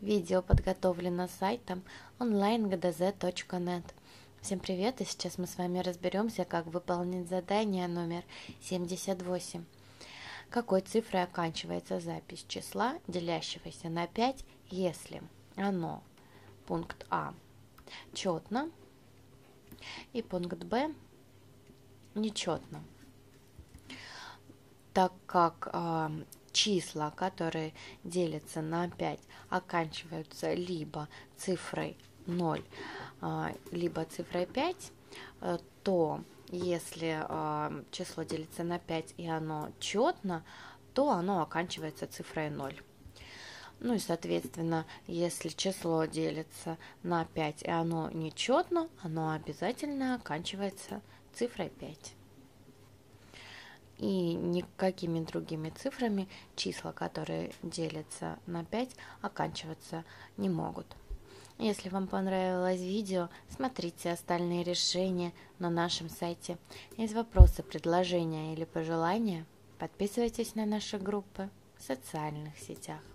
Видео подготовлено сайтом onlinegdz.net. Всем привет, и сейчас мы с вами разберемся, как выполнить задание номер 78. Какой цифрой оканчивается запись числа, делящегося на 5, если оно, пункт А, четно, и пункт Б нечетно. Так как числа, которые делятся на 5, оканчиваются либо цифрой 0, либо цифрой 5, то если число делится на 5 и оно четно, то оно оканчивается цифрой 0. Ну и, соответственно, если число делится на 5 и оно нечетно, оно обязательно оканчивается цифрой 5. И никакими другими цифрами числа, которые делятся на 5, оканчиваться не могут. Если вам понравилось видео, смотрите остальные решения на нашем сайте. Есть вопросы, предложения или пожелания? Подписывайтесь на наши группы в социальных сетях.